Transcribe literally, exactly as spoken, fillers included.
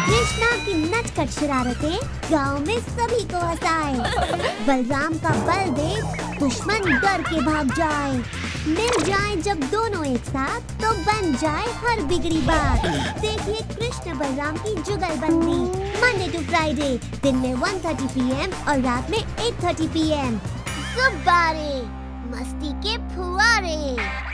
कृष्णा की नटखट शरारतें गांव में सभी को हंसाए। बलराम का बल देख दुश्मन डर के भाग जाए। मिल जाए जब दोनों एक साथ तो बन जाए हर बिगड़ी बात। देखिए कृष्ण बलराम की जुगलबंदी मंडे टू फ्राइडे दिन में वन थर्टी पी एम और रात में एट थर्टी पी एम। गुब्बारे मस्ती के फुवारे।